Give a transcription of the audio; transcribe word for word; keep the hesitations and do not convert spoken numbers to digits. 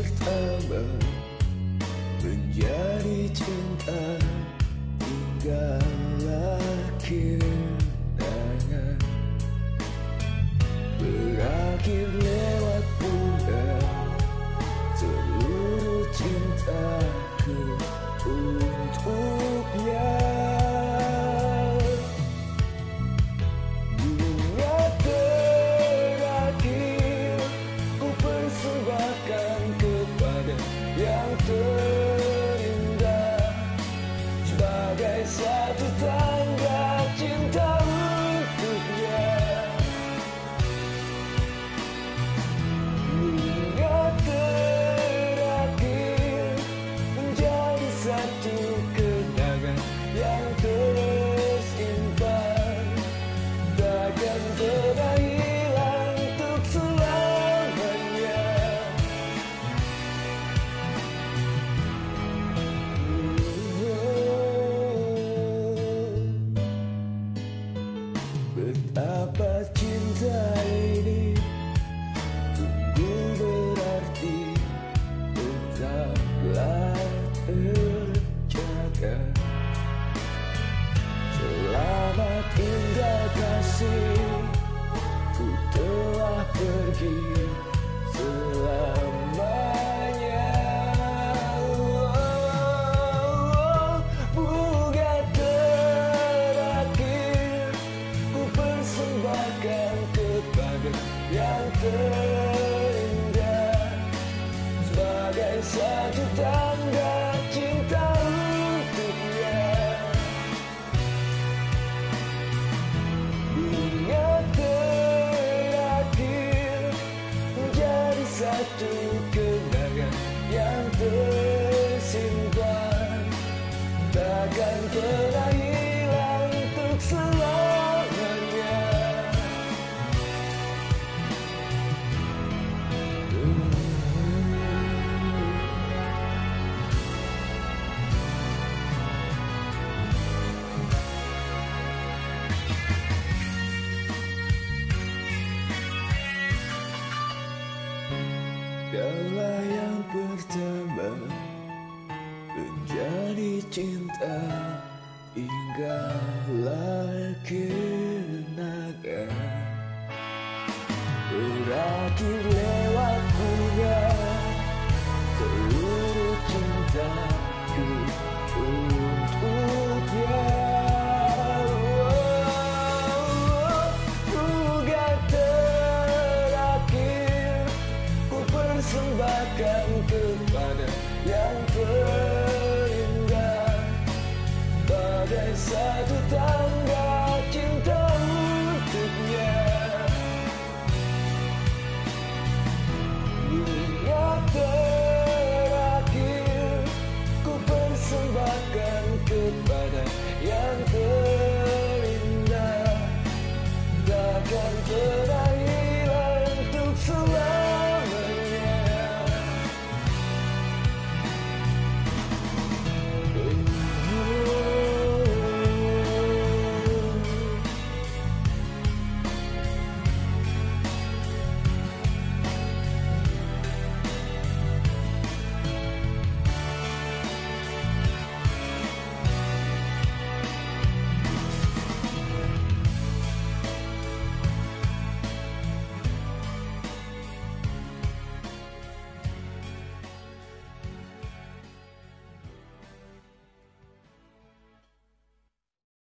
pertama menjadi cinta hinggalah kenangan berakhir lewat pundak seluruh cintaku untuknya. Bunga terakhir ku persembahkan kepada yang terindah sebagai satu tanda cinta untuknya. Bunga terakhir menjadi satu kenangan yang tersimpan, takkan pernah hilang untuk selamanya. Betapa cinta ini sungguh berarti, tetaplah terjaga. Selamat tinggal kasih, ku telah pergi selamanya. Bunga terakhir ku persembahkan kepada yang terindah sebagai satu tanda cinta untuknya. Bunga terakhir menjadi satu kenangan yang tersimpan, takkan pernah hilang untuk selamanya. Kaulah yang pertama menjadi cinta hinggalah kenangan berakhir.